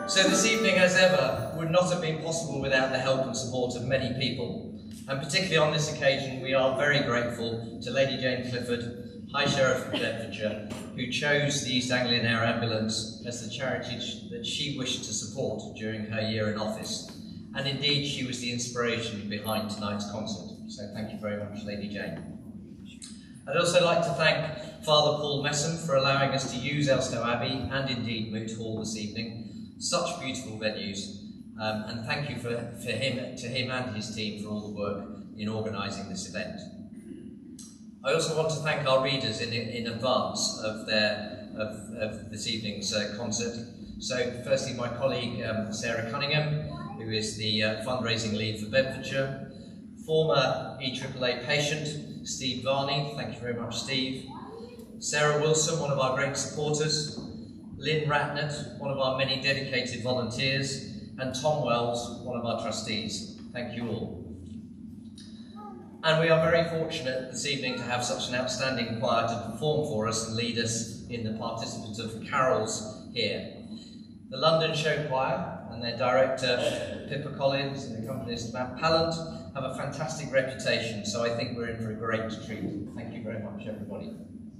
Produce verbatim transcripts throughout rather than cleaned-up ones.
So this evening, as ever, would not have been possible without the help and support of many people. And particularly on this occasion, we are very grateful to Lady Jane Clifford, High Sheriff of Bedfordshire, who chose the East Anglian Air Ambulance as the charity that she wished to support during her year in office. And indeed, she was the inspiration behind tonight's concert. So thank you very much, Lady Jane. I'd also like to thank Father Paul Messam for allowing us to use Elstow Abbey and indeed Moot Hall this evening. Such beautiful venues, um, and thank you for, for him, to him and his team for all the work in organising this event. I also want to thank our readers in, in advance of, their, of, of this evening's uh, concert. So firstly, my colleague um, Sarah Cunningham, who is the uh, fundraising lead for Bedfordshire, former E A A A patient Steve Varney, thank you very much Steve, Sarah Wilson, one of our great supporters, Lynn Ratnett, one of our many dedicated volunteers, and Tom Wells, one of our trustees. Thank you all. And we are very fortunate this evening to have such an outstanding choir to perform for us and lead us in the participants of carols here. The London Show Choir and their director Pippa Collins and accompanist Matt Pallant have a fantastic reputation, so I think we're in for a great treat. Thank you very much, everybody.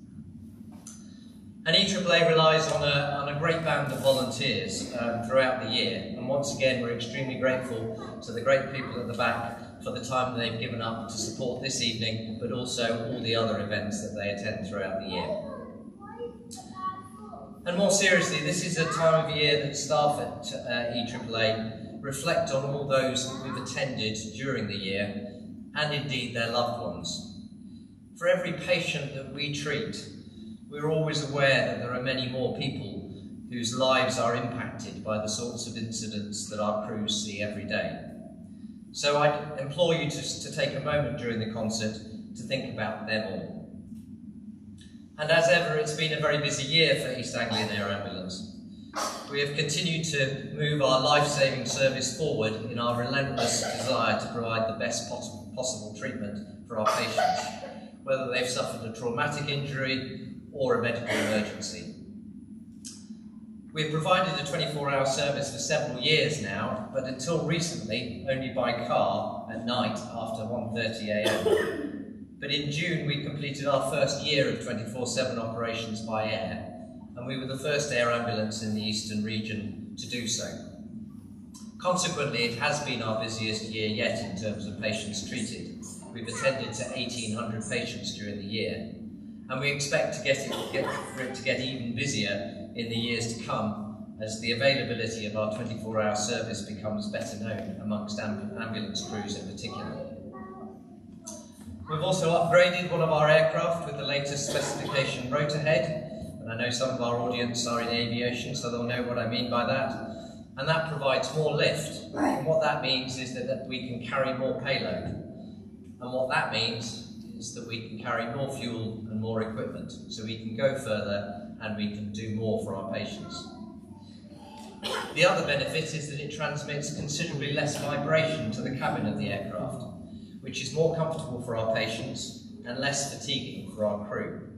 And E A A A relies on a, on a great band of volunteers um, throughout the year, and once again we're extremely grateful to the great people at the back for the time they've given up to support this evening, but also all the other events that they attend throughout the year. And more seriously, this is a time of year that staff at uh, E A A A reflect on all those that we've attended during the year, and indeed their loved ones. For every patient that we treat, we're always aware that there are many more people whose lives are impacted by the sorts of incidents that our crews see every day. So I implore you to, to take a moment during the concert to think about them all. And as ever, it's been a very busy year for East Anglian Air Ambulance. We have continued to move our life-saving service forward in our relentless desire to provide the best possible, possible treatment for our patients, whether they've suffered a traumatic injury or a medical emergency. We've provided a twenty-four hour service for several years now, but until recently only by car at night after one thirty a m But in June we completed our first year of twenty-four seven operations by air, and we were the first air ambulance in the eastern region to do so. Consequently, it has been our busiest year yet in terms of patients treated. We've attended to eighteen hundred patients during the year, and we expect to get it, get, for it to get even busier in the years to come as the availability of our twenty-four hour service becomes better known amongst amb ambulance crews in particular. We've also upgraded one of our aircraft with the latest specification rotor head, and I know some of our audience are in aviation, so they'll know what I mean by that, and that provides more lift. And what that means is that, that we can carry more payload, and what that means is that we can carry more fuel and more equipment, so we can go further and we can do more for our patients. The other benefit is that it transmits considerably less vibration to the cabin of the aircraft, which is more comfortable for our patients and less fatiguing for our crew.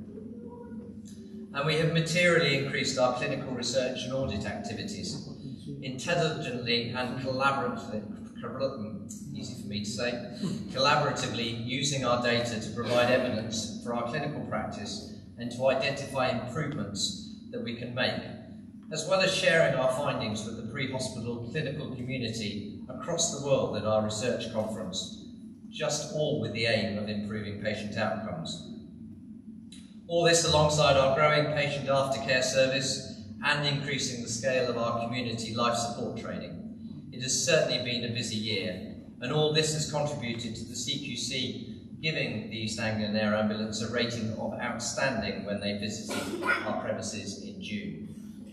And we have materially increased our clinical research and audit activities, intelligently and collaboratively, easy for me to say, collaboratively using our data to provide evidence for our clinical practice and to identify improvements that we can make, as well as sharing our findings with the pre-hospital clinical community across the world at our research conference, just all with the aim of improving patient outcomes. All this alongside our growing patient aftercare service and increasing the scale of our community life support training. It has certainly been a busy year, and all this has contributed to the C Q C giving the East Anglian Air Ambulance a rating of outstanding when they visited our premises in June.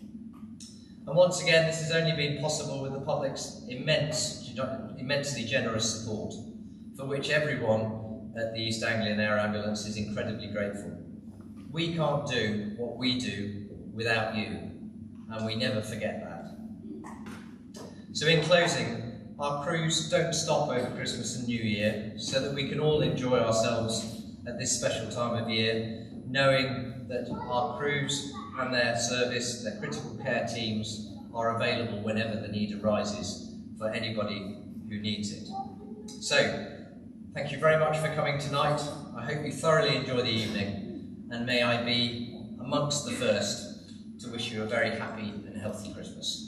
And once again, this has only been possible with the public's immense, immensely generous support, for which everyone at the East Anglian Air Ambulance is incredibly grateful. We can't do what we do without you, and we never forget that. So in closing, our crews don't stop over Christmas and New Year so that we can all enjoy ourselves at this special time of year, knowing that our crews and their service, their critical care teams, are available whenever the need arises for anybody who needs it. So, thank you very much for coming tonight. I hope you thoroughly enjoy the evening, and may I be amongst the first to wish you a very happy and healthy Christmas.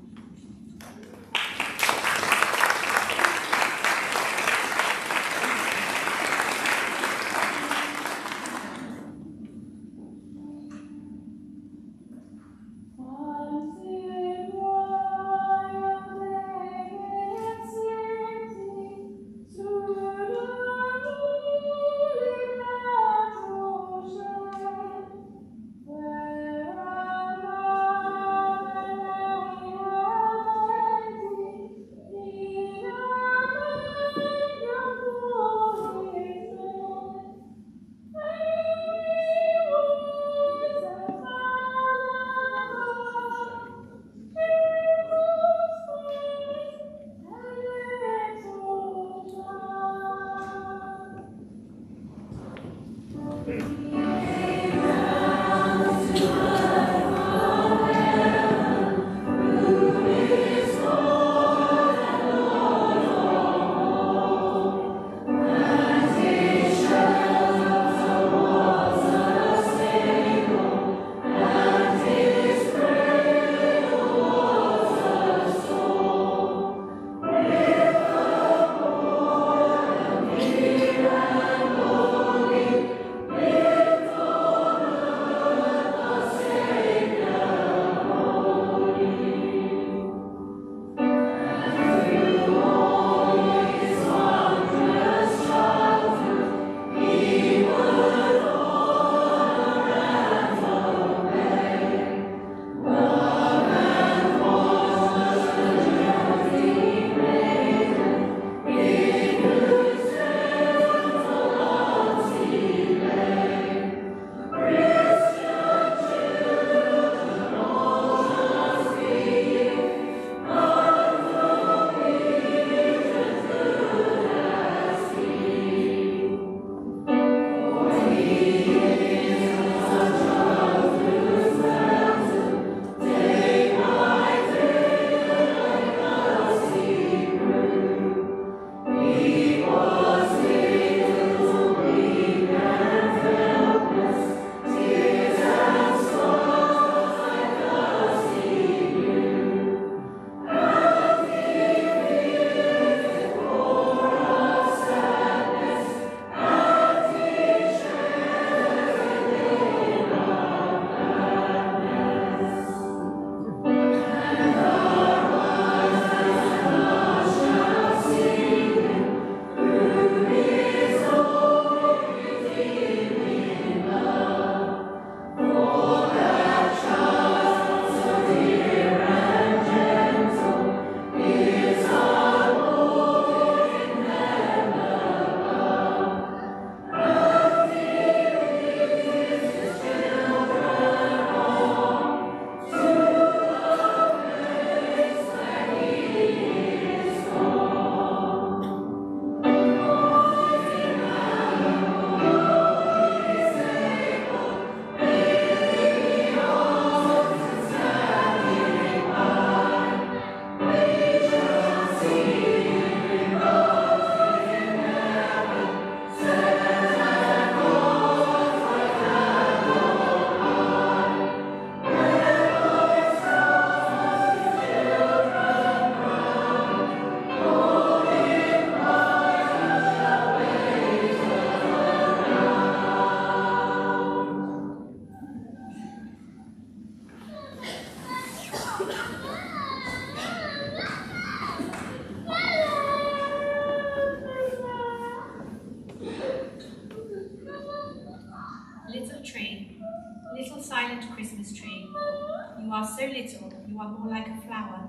Little tree, little silent Christmas tree, you are so little, you are more like a flower.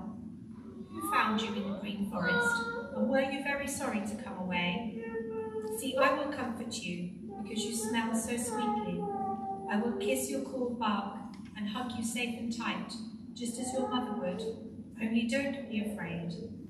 Who found you in the green forest, and were you very sorry to come away? See, I will comfort you, because you smell so sweetly. I will kiss your cool bark, and hug you safe and tight, just as your mother would, only don't be afraid.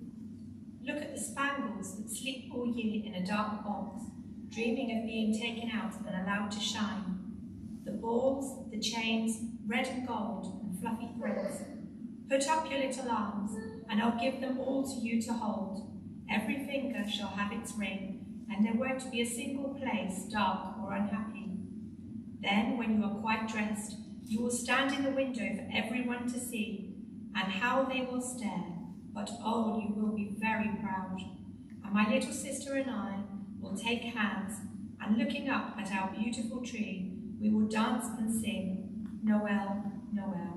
Look at the spangles that sleep all year in a dark box, dreaming of being taken out and allowed to shine. The balls, the chains, red and gold and fluffy threads. Put up your little arms, and I'll give them all to you to hold. Every finger shall have its ring, and there won't be a single place dark or unhappy. Then, when you are quite dressed, you will stand in the window for everyone to see, and how they will stare, but oh, you will be very proud. And my little sister and I will take hands, and looking up at our beautiful tree, we will dance and sing, Noel, Noel.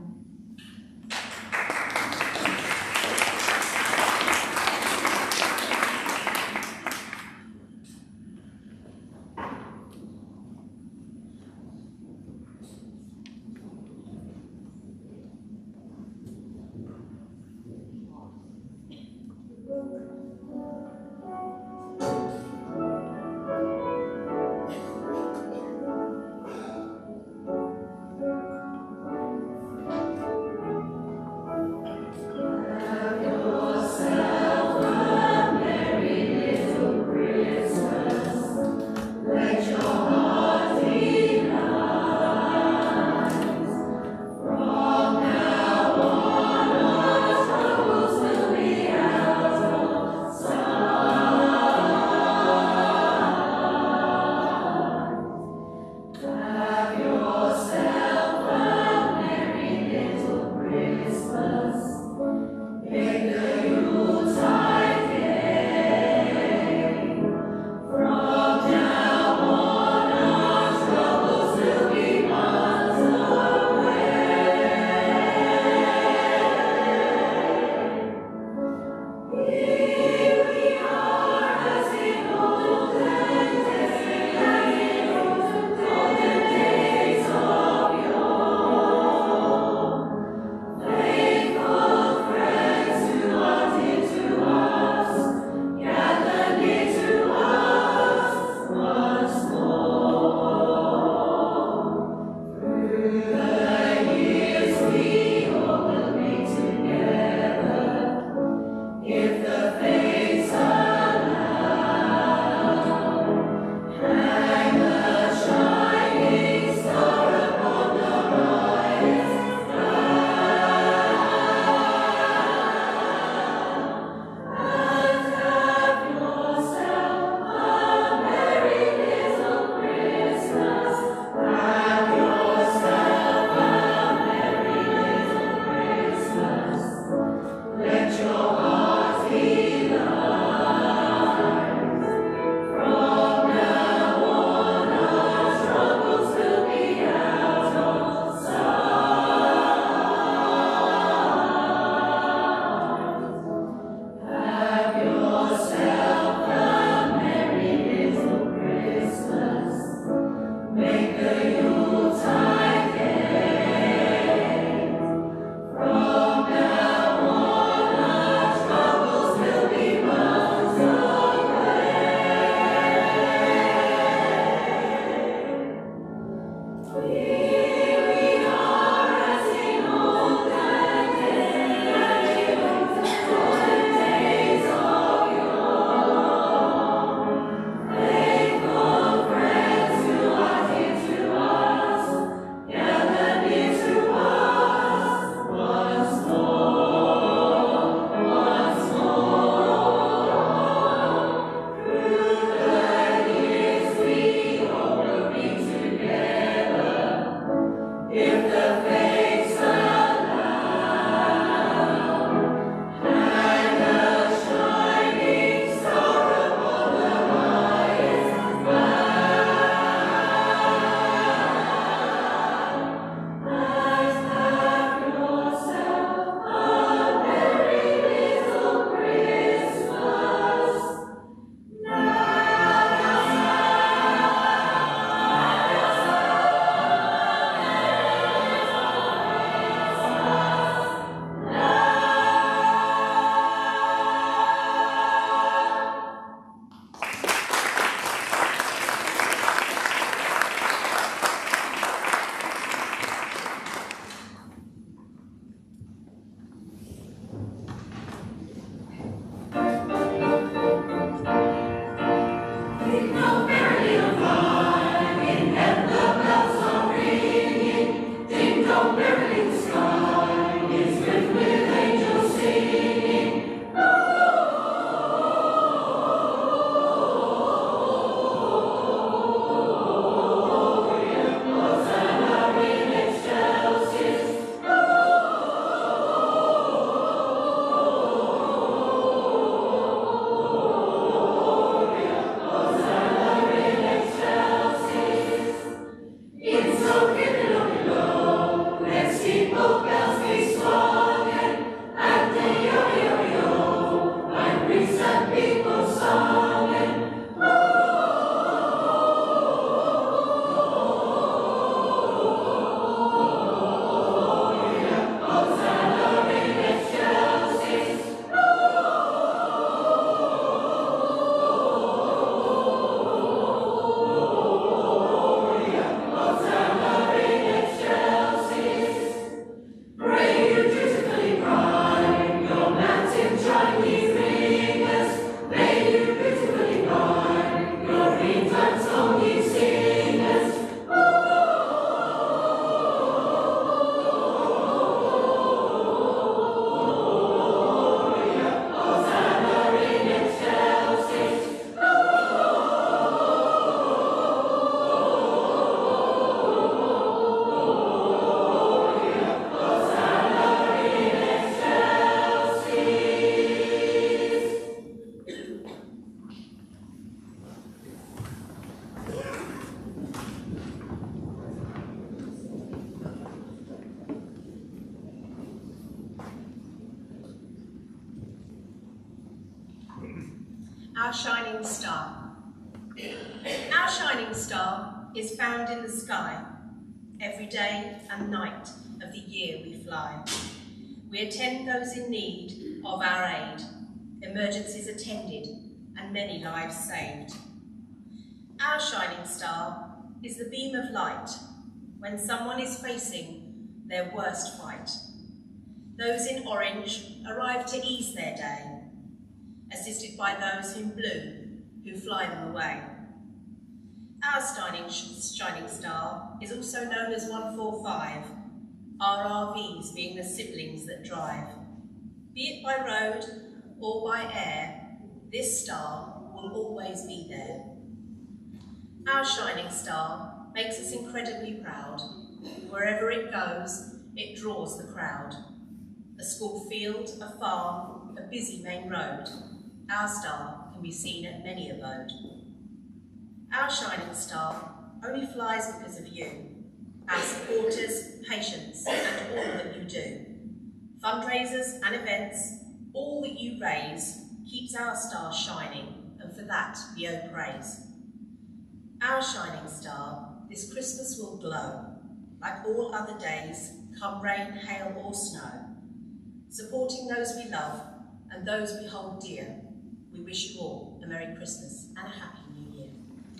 Our shining star. Our shining star is found in the sky. Every day and night of the year we fly. We attend those in need of our aid, emergencies attended, and many lives saved. Our shining star is the beam of light when someone is facing their worst fight. Those in orange arrive to ease their day, assisted by those in blue who fly them away. Our shining, shining star is also known as one four five, R R Vs being the siblings that drive. Be it by road or by air, this star will always be there. Our shining star makes us incredibly proud. Wherever it goes, it draws the crowd. A school field, a farm, a busy main road, our star can be seen at many a abode. Our shining star only flies because of you, our supporters, patients, and all that you do. Fundraisers and events, all that you raise keeps our star shining, and for that we owe praise. Our shining star this Christmas will glow, like all other days, come rain, hail or snow. Supporting those we love and those we hold dear, we wish you all a Merry Christmas and a Happy New Year.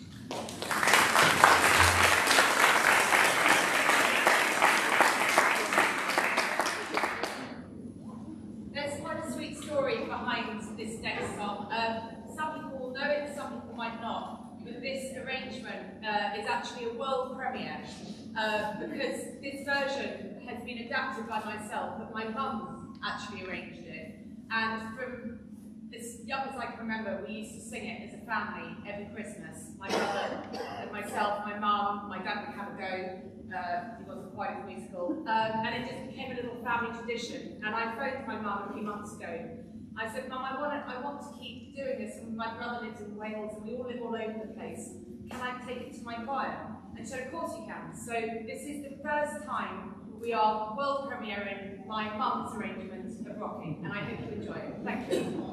There's quite a sweet story behind this next song. Um, some people will know it, some people might not. But this arrangement uh, is actually a world premiere uh, because this version has been adapted by myself, but my mum actually arranged it. And from as young as I can remember, we used to sing it as a family every Christmas. My brother and myself, my mum, my dad would have a go. Uh, he wasn't quite as musical. Um, and it just became a little family tradition. And I phoned my mum a few months ago. I said, Mum, I want, to, I want to keep doing this. And my brother lives in Wales and we all live all over the place. Can I take it to my choir? And she said, of course you can. So this is the first time we are world premiering my mum's arrangement of Rocking. And I hope you enjoy it. Thank you.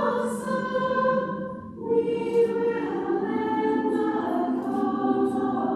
We will lend a coat of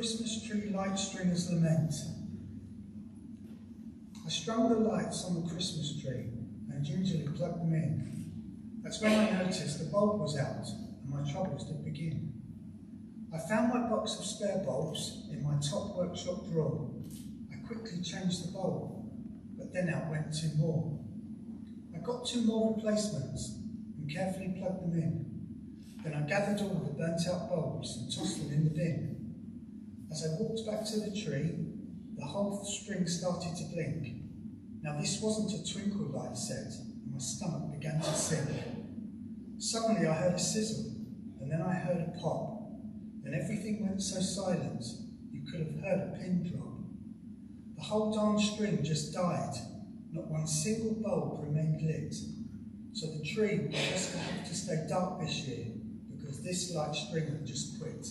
Christmas tree light stringers lament. I strung the lights on the Christmas tree and gingerly plugged them in. That's when I noticed the bulb was out and my troubles did begin. I found my box of spare bulbs in my top workshop drawer. I quickly changed the bulb, but then out went two more. I got two more replacements and carefully plugged them in. Then I gathered all the burnt out bulbs and tossed them in the bin. As I walked back to the tree, the whole string started to blink. Now this wasn't a twinkle light set, and my stomach began to sink. Suddenly I heard a sizzle, and then I heard a pop. Then everything went so silent, you could have heard a pin drop. The whole darn string just died. Not one single bulb remained lit. So the tree will just have to stay dark this year, because this light stringer just quit.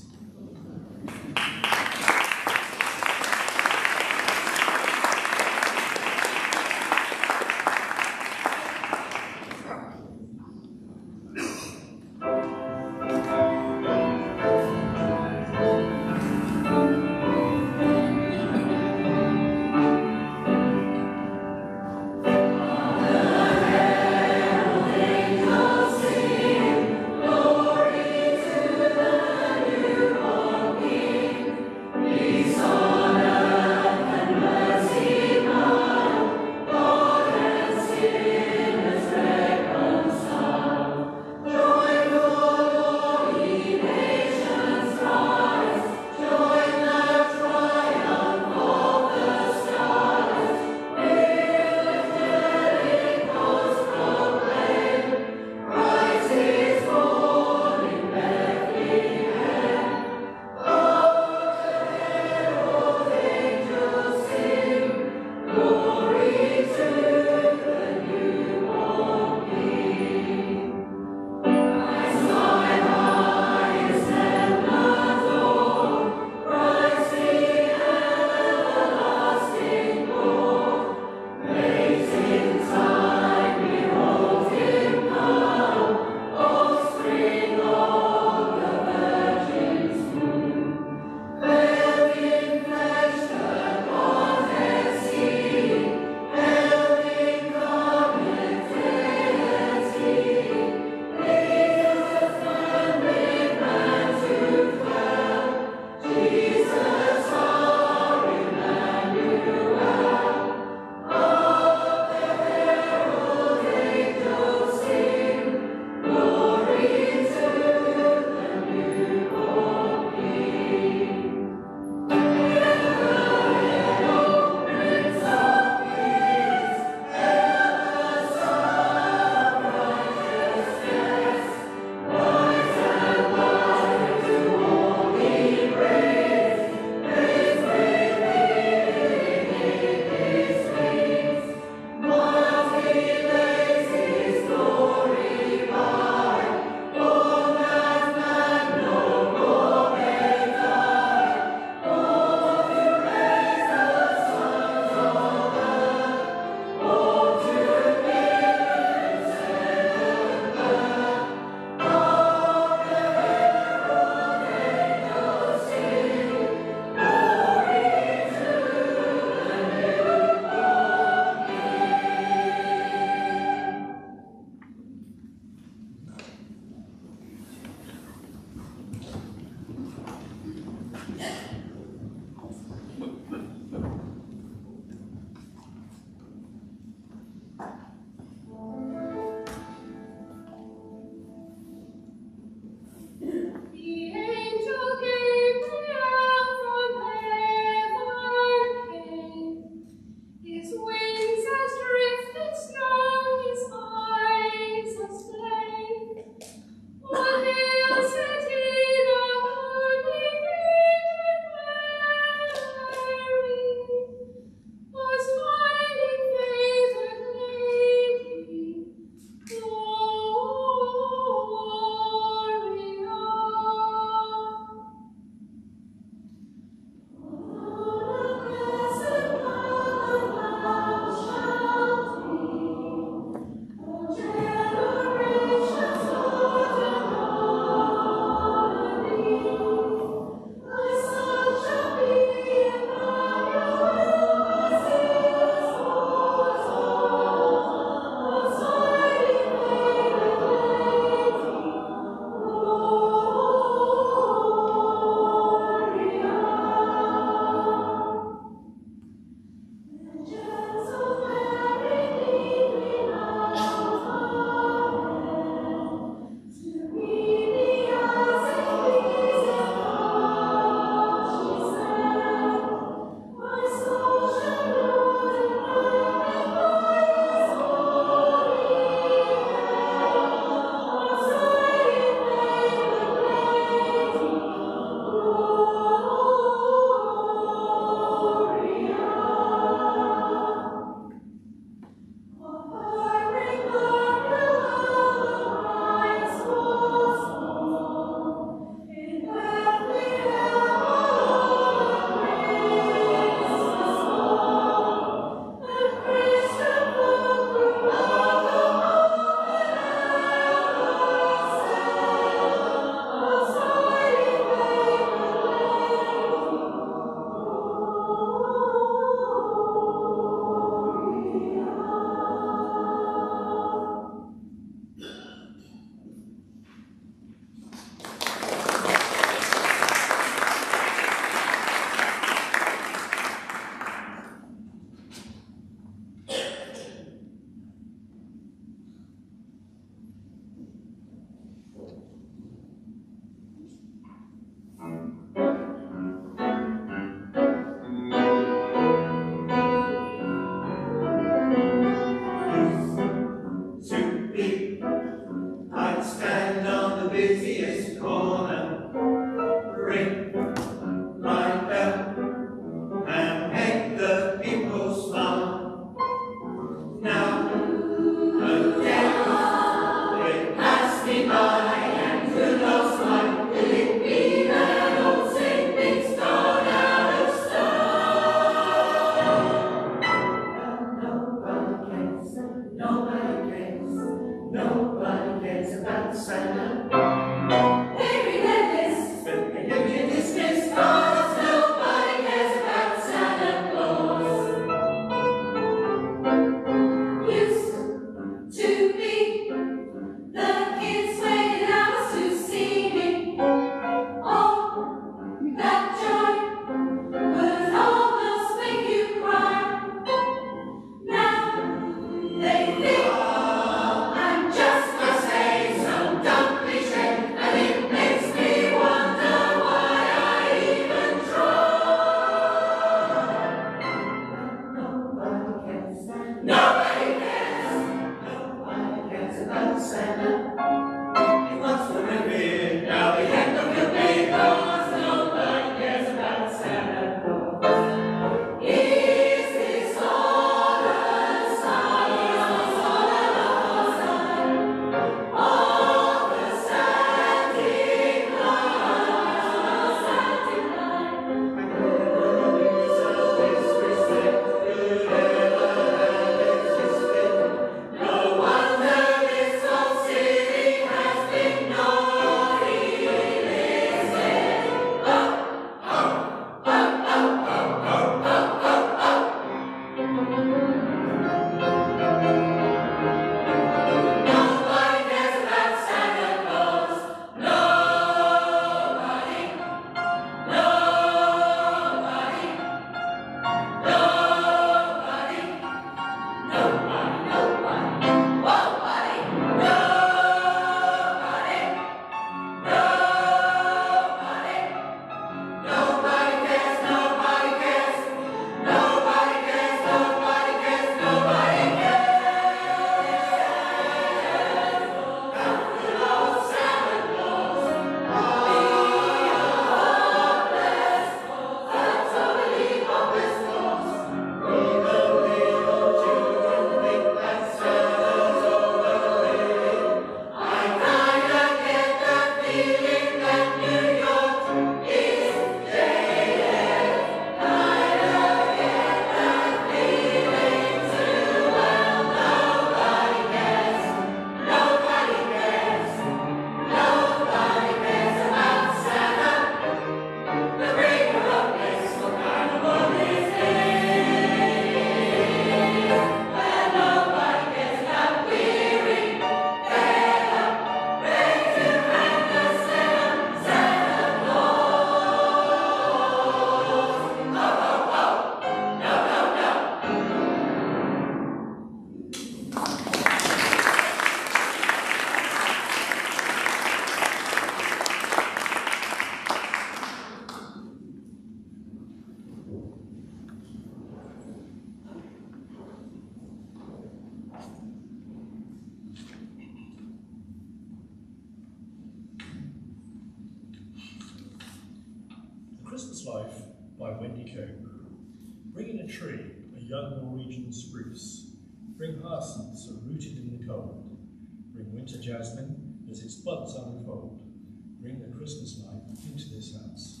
Christmas Life by Wendy Cope. Bring in a tree, a young Norwegian spruce. Bring hyacinths rooted in the cold. Bring winter jasmine as its buds unfold. Bring the Christmas light into this house.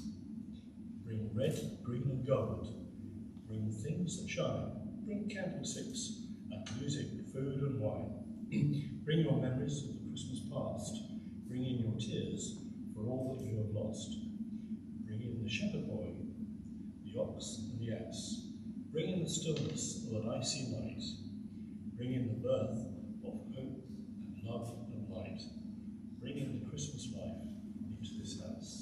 Bring red, green and gold. Bring things that shine. Bring candlesticks and music, food and wine. Bring your memories of the Christmas past. Bring in your tears for all that you have lost. Bring in the shepherd boy, the ox and the ass. Bring in the stillness of an icy night. Bring in the birth of hope and love and light. Bring in the Christmas life into this house.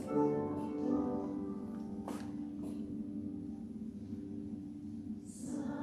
Sun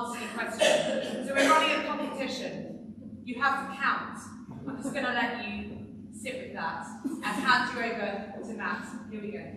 answer your question. So we're running a competition. You have to count. I'm just going to let you sit with that and hand you over to Matt. Here we go.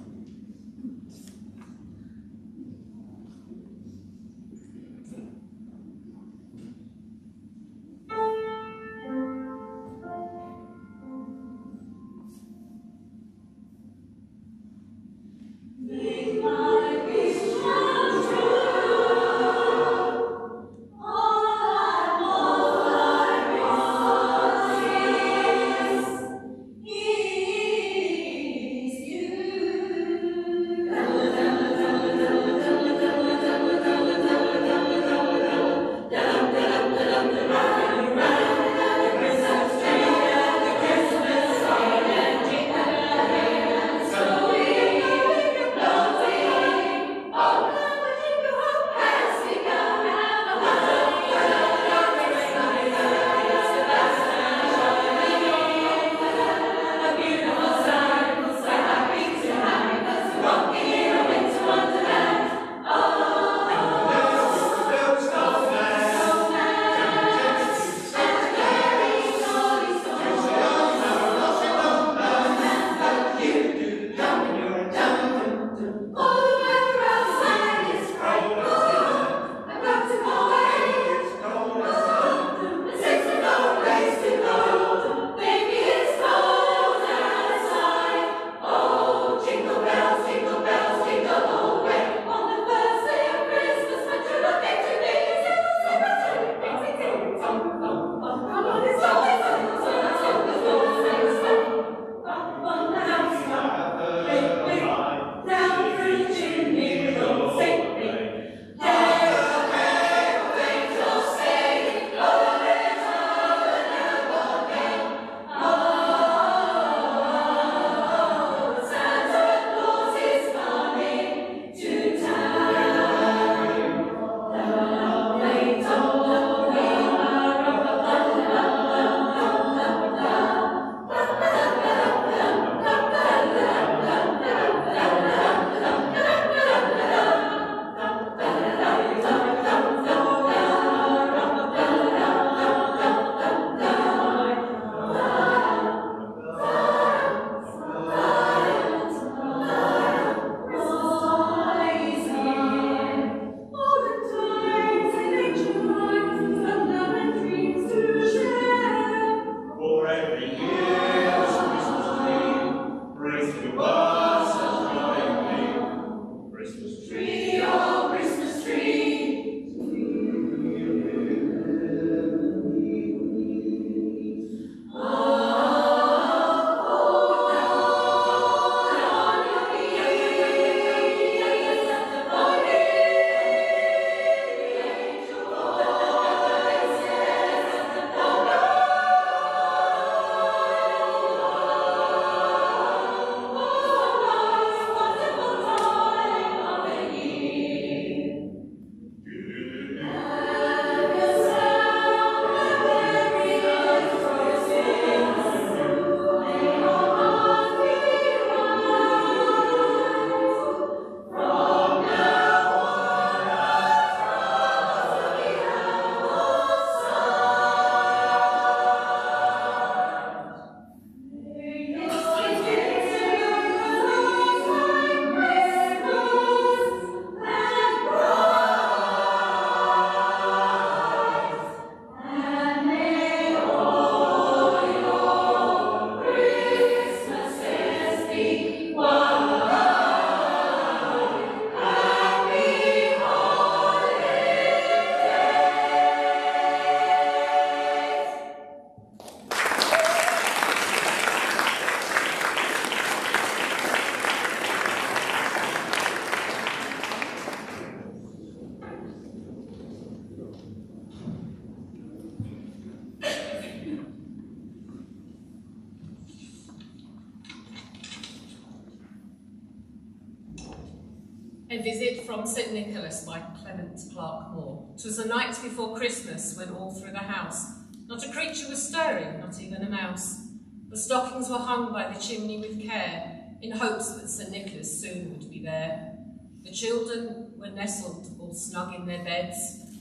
A Visit from Saint Nicholas by Clement Clark Moore. 'Twas the night before Christmas when all through the house not a creature was stirring, not even a mouse. The stockings were hung by the chimney with care, in hopes that Saint Nicholas soon would be there. The children were nestled all snug in their beds,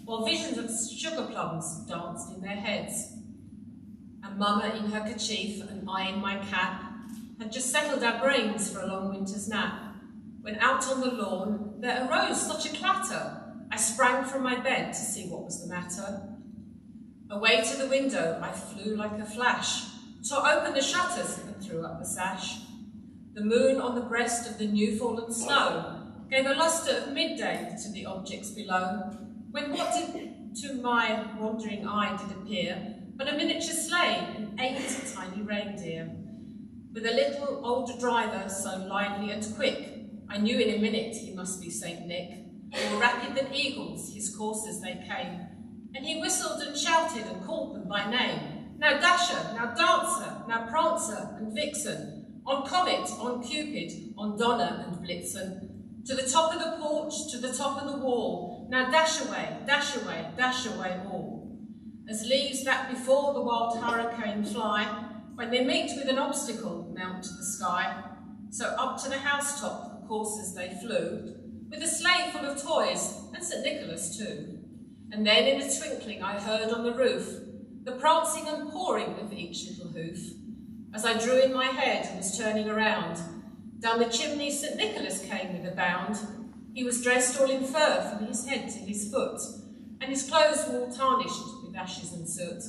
while visions of sugar plums danced in their heads. And Mama in her kerchief and I in my cap had just settled our brains for a long winter's nap, when out on the lawn there arose such a clatter, I sprang from my bed to see what was the matter. Away to the window I flew like a flash, tore open the shutters and threw up the sash. The moon on the breast of the new-fallen snow gave a lustre of midday to the objects below, when what did to my wandering eye did appear but a miniature sleigh and eight tiny reindeer. With a little older driver so lively and quick, I knew in a minute he must be Saint Nick. More rapid than eagles his coursers they came, and he whistled and shouted and called them by name. Now Dasher, now Dancer, now Prancer and Vixen, on Comet, on Cupid, on Donner and Blitzen, to the top of the porch, to the top of the wall, now dash away, dash away, dash away all. As leaves that before the wild hurricane fly, when they meet with an obstacle, mount to the sky, so up to the housetop the coursers they flew, with a sleigh full of toys, and Saint Nicholas too. And then in a twinkling I heard on the roof the prancing and pawing of each little hoof. As I drew in my head and was turning around, down the chimney Saint Nicholas came with a bound. He was dressed all in fur from his head to his foot, and his clothes were all tarnished with ashes and soot.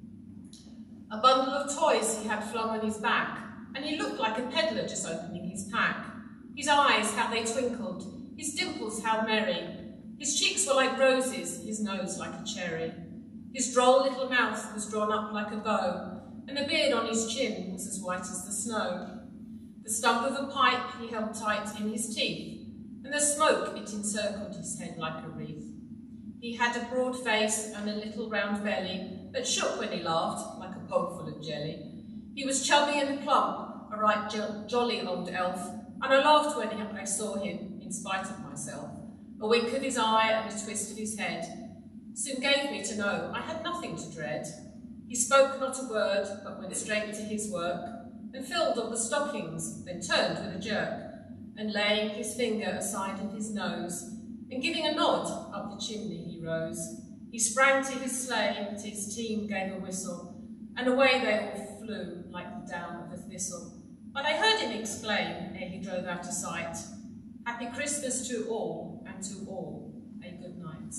A bundle of toys he had flung on his back, and he looked like a peddler just opening his pack. His eyes, how they twinkled, his dimples how merry, his cheeks were like roses, his nose like a cherry. His droll little mouth was drawn up like a bow, and the beard on his chin was as white as the snow. The stump of a pipe he held tight in his teeth, and the smoke it encircled his head like a wreath. He had a broad face and a little round belly that shook when he laughed like a pog full of jelly. He was chubby and plump, a right jo jolly old elf, and I laughed when I saw him, in spite of myself. A wink of his eye and a twist of his head soon gave me to know I had nothing to dread. He spoke not a word, but went straight to his work, and filled up the stockings, then turned with a jerk, and laying his finger aside of his nose, and giving a nod, up the chimney he rose. He sprang to his sleigh, and his team gave a whistle, and away they all flew like the down of a thistle. But I heard him exclaim, ere he drove out of sight, Happy Christmas to all, and to all a good night.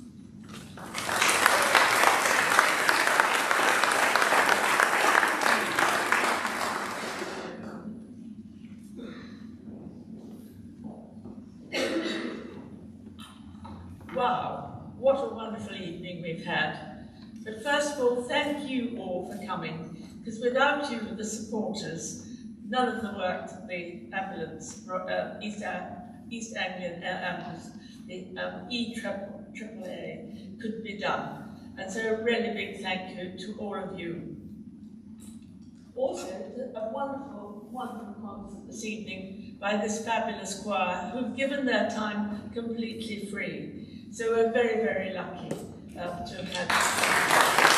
Wow, what a wonderful evening we've had. But first of all, thank you all for coming, because without you, the supporters, none of the work that the ambulance, uh, East, East Anglian ambulance, the um, E triple A, could be done. And so a really big thank you to all of you. Also, a wonderful, wonderful concert this evening by this fabulous choir who've given their time completely free. So we're very, very lucky um, to have had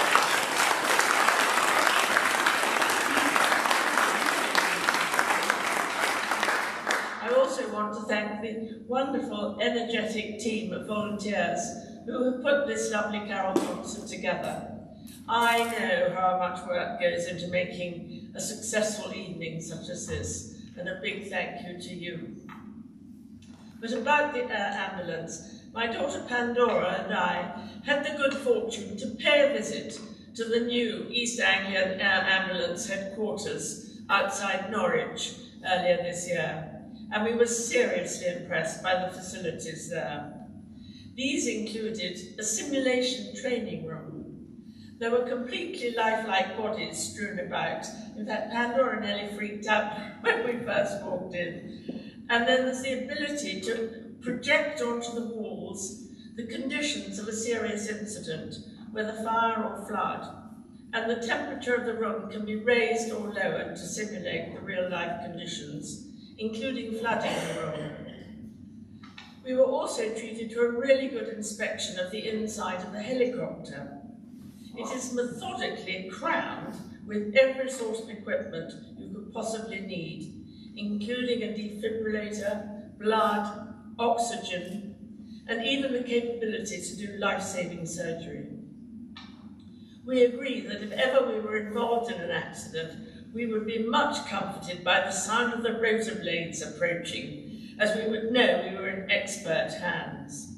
I also want to thank the wonderful, energetic team of volunteers who have put this lovely carol concert together. I know how much work goes into making a successful evening such as this, and a big thank you to you. But about the uh, ambulance, my daughter Pandora and I had the good fortune to pay a visit to the new East Anglian Air Ambulance headquarters outside Norwich earlier this year, and we were seriously impressed by the facilities there. These included a simulation training room. There were completely lifelike bodies strewn about. In fact, Pandora nearly freaked out when we first walked in. And then there's the ability to project onto the walls the conditions of a serious incident, whether fire or flood, and the temperature of the room can be raised or lowered to simulate the real-life conditions, including flooding the room. We were also treated to a really good inspection of the inside of the helicopter. It is methodically crammed with every sort of equipment you could possibly need, including a defibrillator, blood, oxygen, and even the capability to do life-saving surgery. We agree that if ever we were involved in an accident, we would be much comforted by the sound of the rotor blades approaching, as we would know we were in expert hands.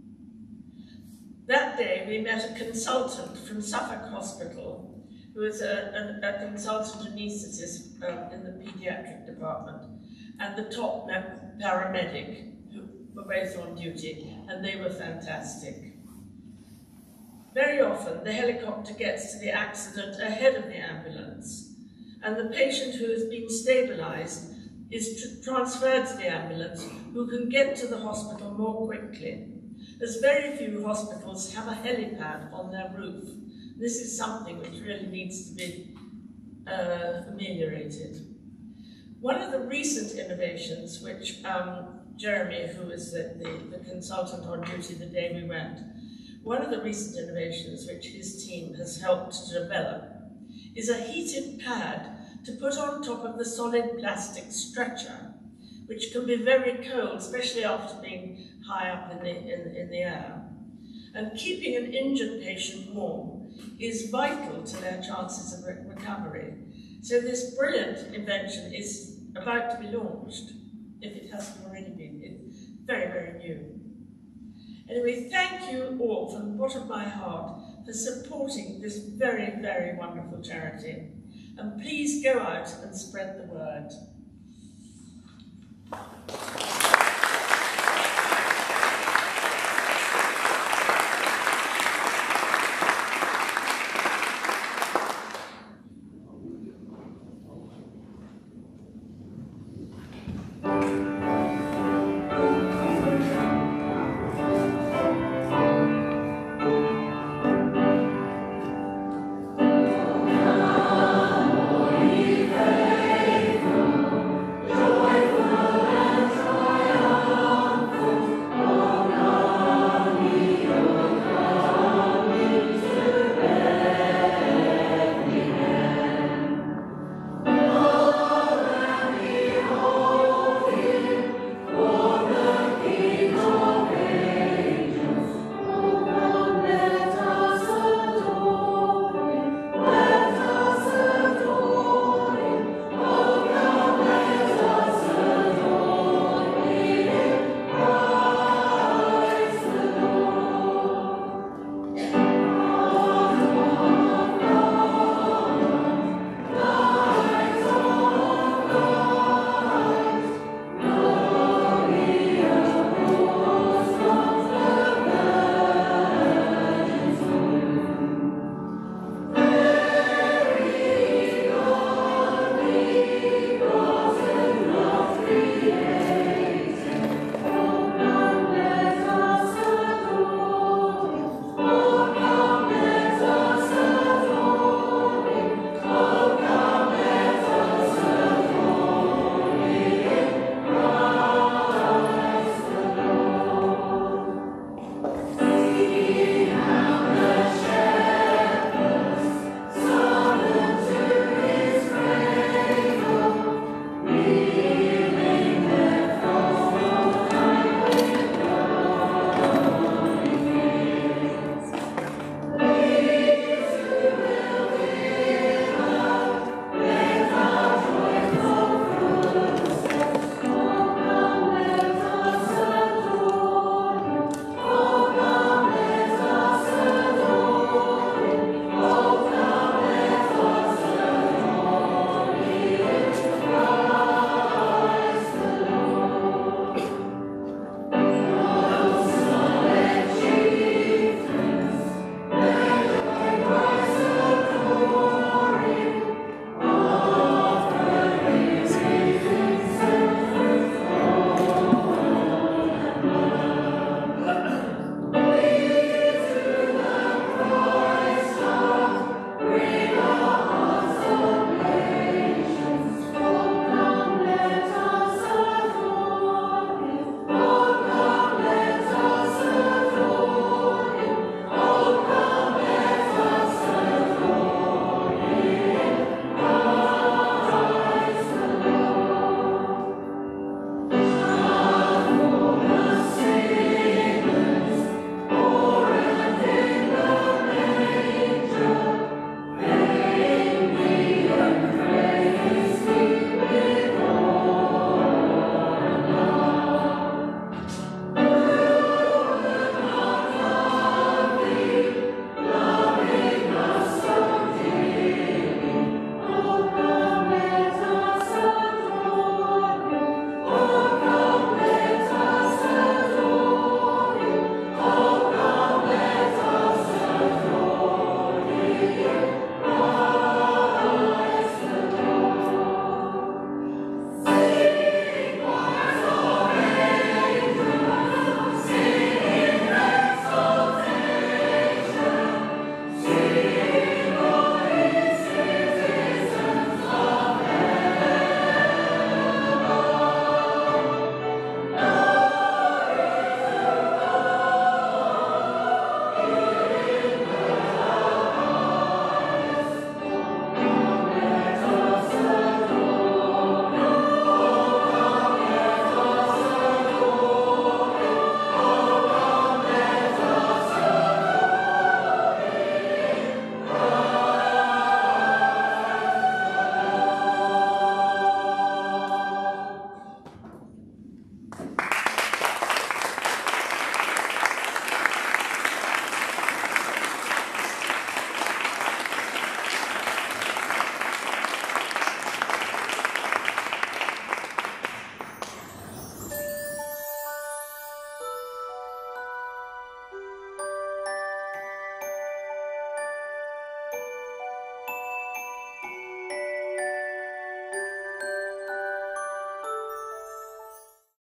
That day we met a consultant from Suffolk Hospital, who was a, a, a consultant anaesthetist um, in the paediatric department, and the top paramedic, who were both on duty, and they were fantastic. Very often, the helicopter gets to the accident ahead of the ambulance, and the patient who has been stabilised is tr transferred to the ambulance, who can get to the hospital more quickly, as very few hospitals have a helipad on their roof. This is something which really needs to be uh, ameliorated. One of the recent innovations, which um, Jeremy, who was the, the, the consultant on duty the day we went, one of the recent innovations which his team has helped to develop is a heated pad to put on top of the solid plastic stretcher, which can be very cold, especially after being high up in the, in, in the air. And keeping an injured patient warm is vital to their chances of re recovery. So this brilliant invention is about to be launched, if it hasn't already been. It's very, very new. Anyway, thank you all from the bottom of my heart for supporting this very, very wonderful charity. And please go out and spread the word.